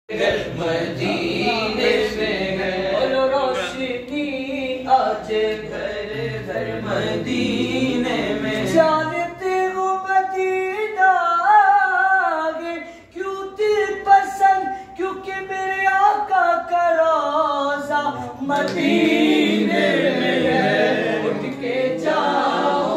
मदीने में है बोलो रोशनी आज घर घर मदीने में। जानते हो मदीना क्यों दिल पसंद, क्योंकि मेरे आका का रोज़ा मदीने में है। उठ के जाओ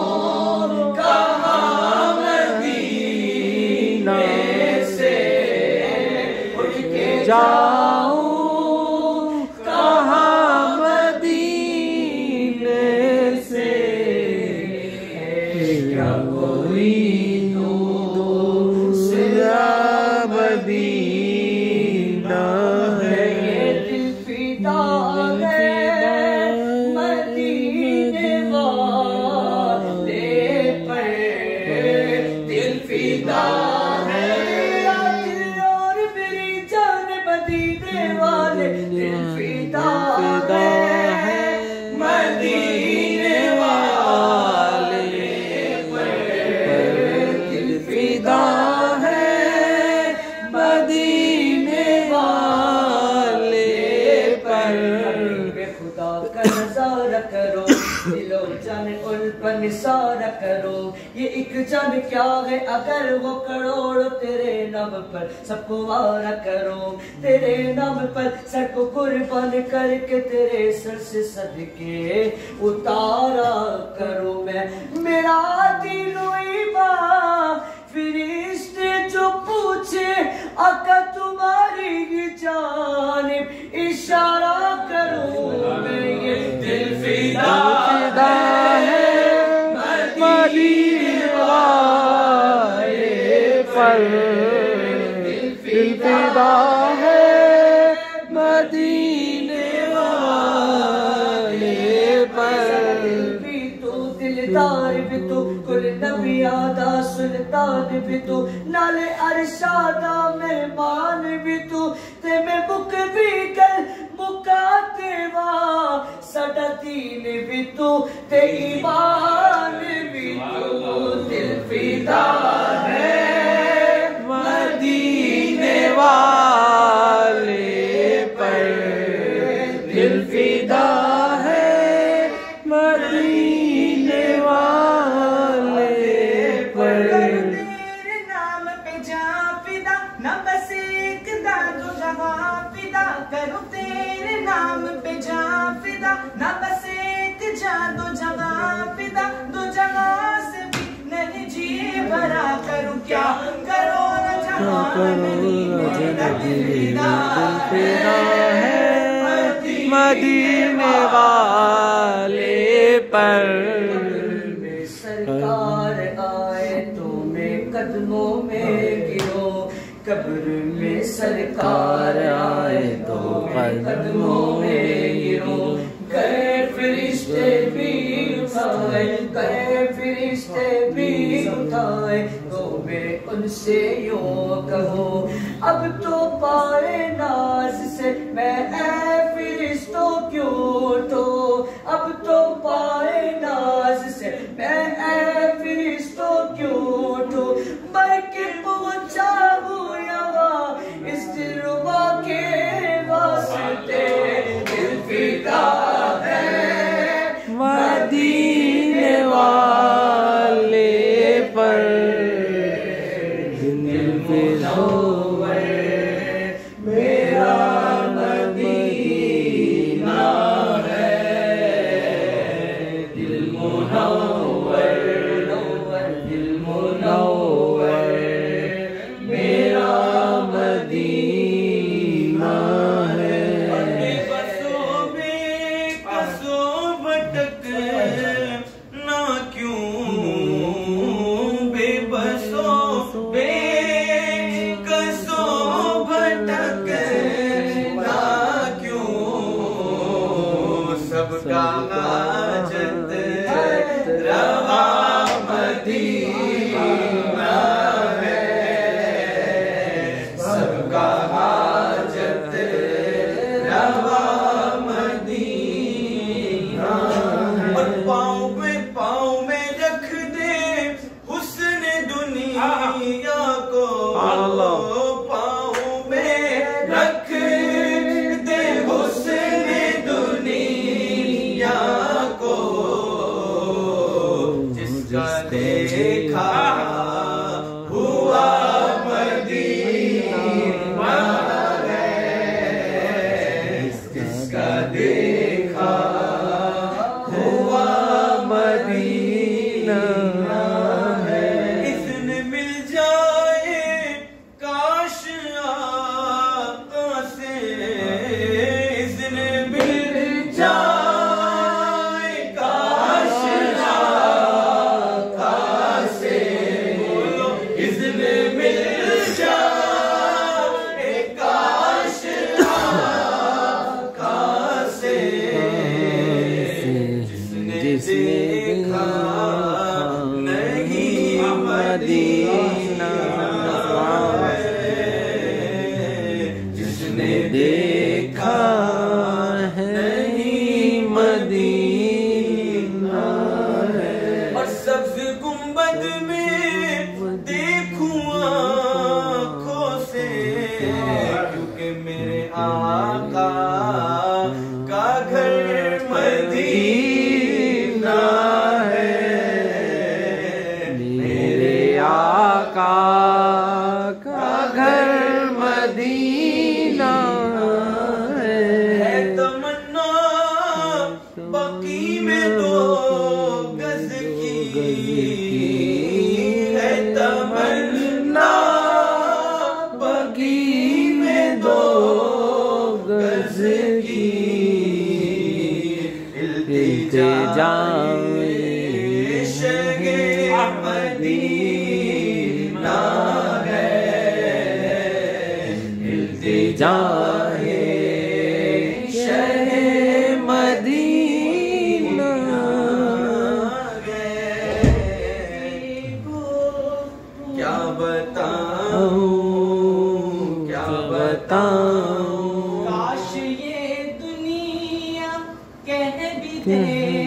कहाँ मदीने से, उठ के जाओ कहाँ मदीने से। क्या कोई दूसरा मदीना है, ये दिल फिदा है मदीने वाले पर, दिल फिदा है और मेरी जान मदीने वाले, दिल फिदा है मदीने वाले पर, दिल फिदा है मदीने वाले पर। खुदा का नजारा करो, दिलो जान उन पर निसारा करो। ये एक जान क्या है अगर वो करोड़ तेरे नाम पर सबको वारा करो। तेरे नाम पर सर को कुर्बान करके तेरे सर से सदके उतारा करो। मैं मेरा दिलो ईमान फरिश्ते जो पूछे आका तुम्हारी जानिब इशारा करूं मैं, ये दिल फिदा है मदीने वाले पर, दिल फिदा है मदीने वाले पर। दिलदार भी तू कुल नबियादा सुल्तान भी तू, नाले अरशादा मेहमान भी तू। ते मैं बुक भी कर मुकाते वा साडा दीन भी तू, ते ईमान भी तू। दिल फिदा है मदीने वाले पर, दिल फिदा है मदीने वाले पर। तेरे नाम पे जा फिदा, ना बस एक दादो जहां फिदा करूं। तेरे नाम पे जा फिदा, ना बस एक जादो जहां फिदा। दो जहां से भी नहीं जी भरा करूं, क्या करो न जहां नहीं मेरा दिल फिदा है मदीने वाले पर। सरकार आए तो मैं कदमों में गिरो, कब्र में सरकार आए तो मैं कदमों में गिरो। गए फरिश्ते भी उठाए, गए फरिश्ते भी उठाए तो मैं उनसे यूं कहूँ अब तो पाए नाज से मैं फरिश्तों क्यों उठो। अब तो पाए नाज से मैं फरिश्तों क्यों उठो। मर के पहुंचा हूँ यहाँ इस दिलरुबा के वास्ते, दिल फिदा है मदीने वाले पर, दिल फिदा मेरा मदीना है। दिल मुनव्वर दिल मुनव्वर मेरा मदीना है। कसो भटक ना क्यों, बेबसो बेकसो भटक ना क्यों। सबका हाजत रवा मदीना है, सबका हाजत रवा मदीना है। और पाँव में रख दे हुस्न दुनिया को, पाँव में देखा नहीं मदीना, जिसने देखा नहीं मदीना है। और सब्ज गुंबद में देखूं आँखों से, क्योंकि मेरे आका का घर मदीना है। मेरे आका का घर मदीना है। तमन्ना बकी में 2 गज की है, तमन्ना बकी में 2 गज की। इल्तिजाए शगे मदीना है, इल्तिजाए शगे मदीना है। क्या बताऊं, क्या बताऊं, काश ये दुनिया कह भी दे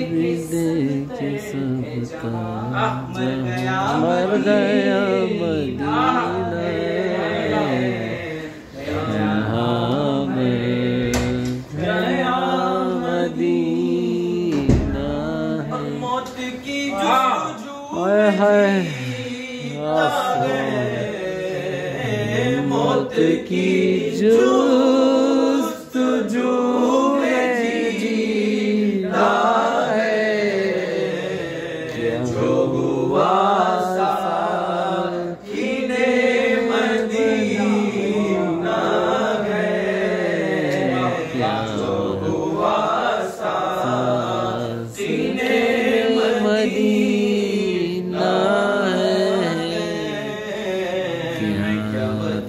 मर गया मदीना, गया मदीना। मौत की मौत की जुस्तजू में जीना है। जो हुआ साकीने मदीना है, जो हुआ साकीने मदीना है। क्या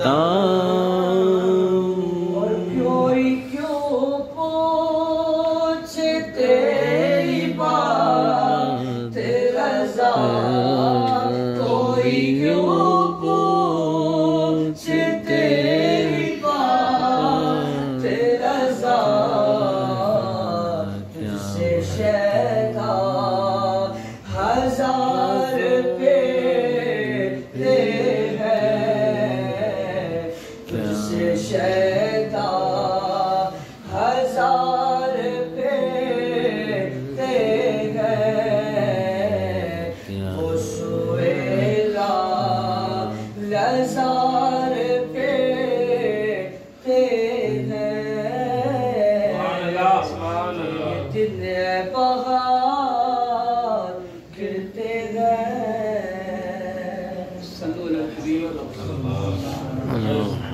बताऊं, और कोई क्यों पूछे तेरी बात रज़ा, कोई क्यों पूछे तेरी बात रज़ा। तुझसे शैतान 1000 पेटे हैं, तुझसे शैतान 1000 पेटे हैं। वो सुएला 1000 पेटे हैं। दिन बहार गिरते गए।